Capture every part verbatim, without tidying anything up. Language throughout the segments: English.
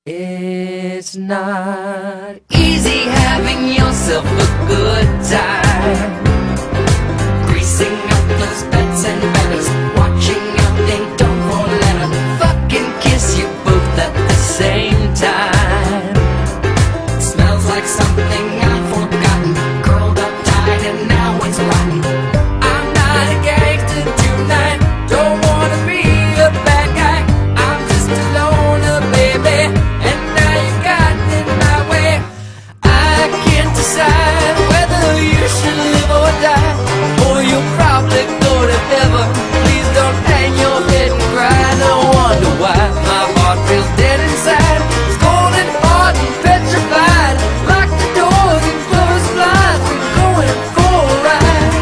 It's not easy having yourself a good time, greasing up those beds and betters, watching out they don't fall let her fucking kiss you both at the same time. It smells like something I've forgotten, curled up tight and now it's rotten. I'm not a gangster tonight, don't wanna be a bad guy, I'm just a loner baby, and now you got in my way. I can't decide whether you should live or die, or you'll probably go to heaven. Please don't hang your head and cry, no wonder why my heart feels dead inside. It's cold and hard and petrified, lock the doors and close the blinds, we're going for a ride.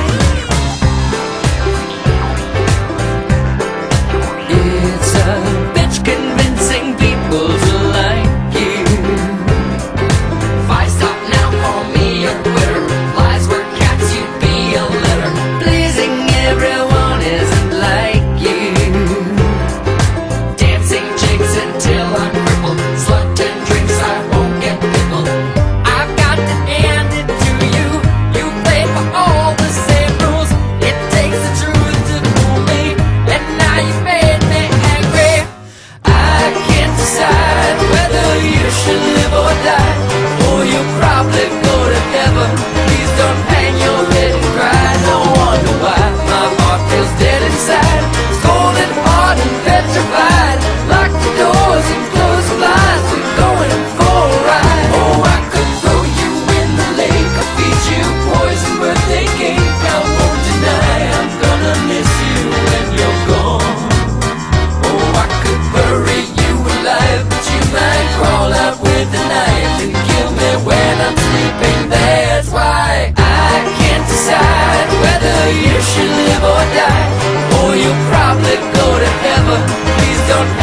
It's a bitch convincing people to like you. If I stop now, call me a quitter. Lies were cats, you'd be a litter. Pleasing everyone isn't like you. Dancing jigs until I'm crippled, slut and drinks I won't get pickled. I've got to hand it to you, you play for all the same rules. It takes the truth to fool me, and now you made me angry. I can't decide whether you should live or die, or you'll probably go to heaven. Please don't hang your head and cry, no wonder why my heart feels dead inside. It's cold and hard and petrified, lock the doors and close the blinds, we're going for a ride. Oh, I could throw you in the lake or feed you poison birthday cake. I won't deny I'm gonna miss you when you're gone. Oh, I could bury you alive, but you might crawl out with a knife and kill me when I'm sleeping. That's why I can't decide whether you should live or die, or you'll probably go to heaven. Please don't